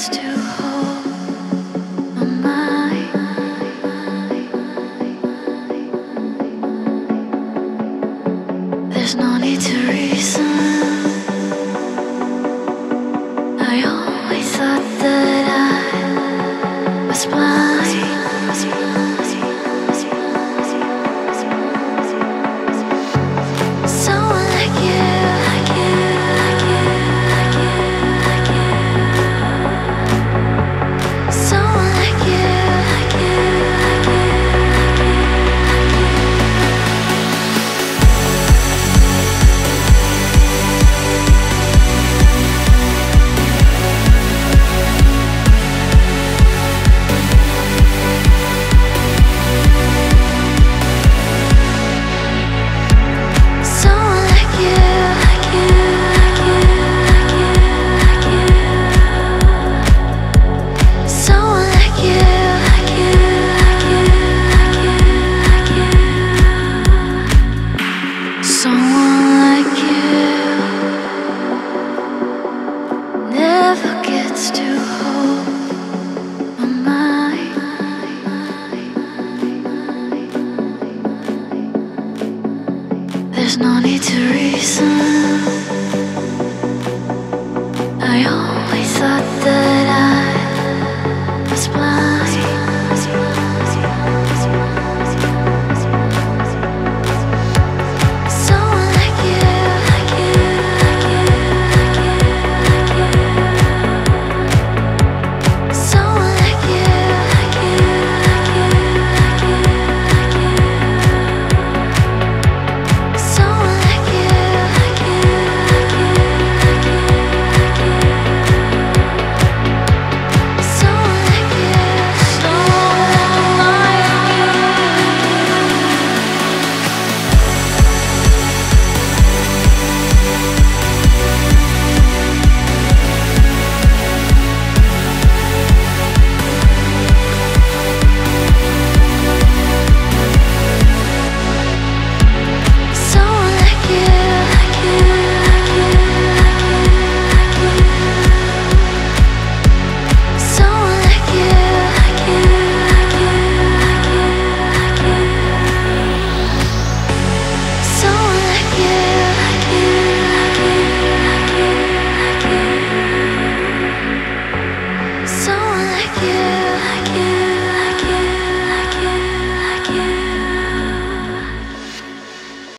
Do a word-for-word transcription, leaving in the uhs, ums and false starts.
gets to hold my mind. There's no need to reason. I always thought that I was blind. Someone like you, like you, like you, like you, like you. Someone like you, like you, like you, there's no need to reason. I always thought